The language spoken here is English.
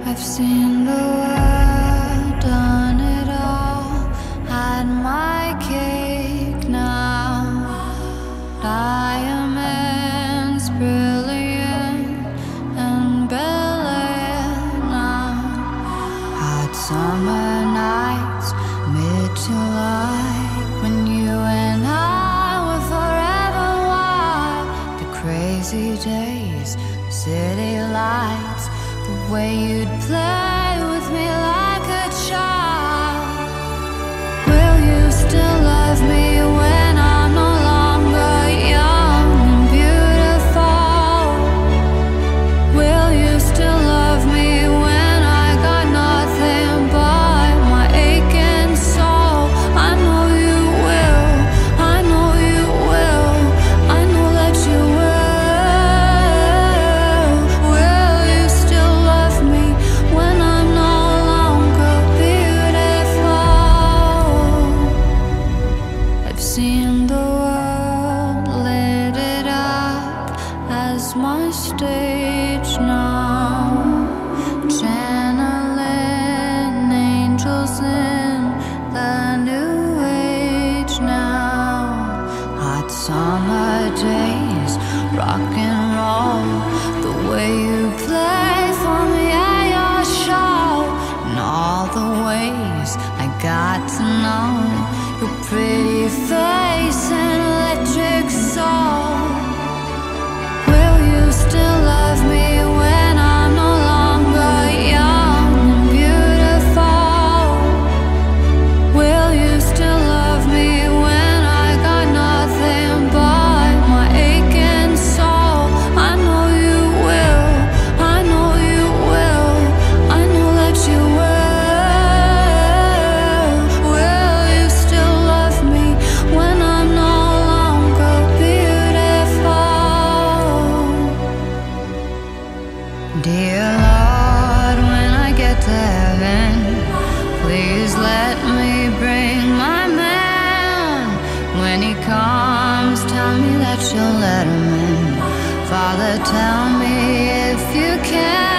I've seen the world, done it all, had my cake now. Diamonds brilliant and Bel-Air now. Hot summer nights, mid-July, when you and I were forever wild. The crazy days, city lights, the way you'd play with me like a child. Will you still love me when I'm no longer young and beautiful? Will you still love me when I got nothing but my aching soul? I know you will, I know you will, I know that you will. Will you still love me when I'm no longer beautiful? I've seen the world, lit it up as my stage now. Channeling angels in the new age now. Hot summer days, rock and roll, the way you play for me at your show, and all the ways I got to know your pretty face and electric soul. Will you still love me when I'm no longer young and beautiful? Will you still love me when I got nothing but my aching soul? I know you will, I know you will, I know that you will. Will you still love me when I'm no longer beautiful? Dear Lord, when I get to heaven, please let me bring my man. When he comes, tell me that you'll let him in. Father, tell me if you can.